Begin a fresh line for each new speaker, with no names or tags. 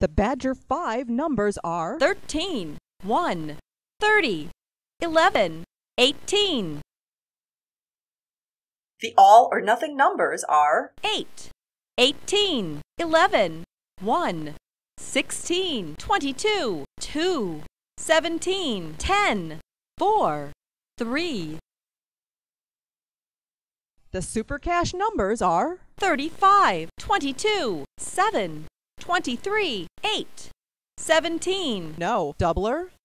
The Badger 5 numbers are
13, 1, 30, 11, 18.
The all or nothing numbers are
8, 18, 11, 1, 16, 22, 2, 17, 10, 4, 3.
The SuperCash numbers are
35, 22, 7, 23, 8, 17.
no. Doubler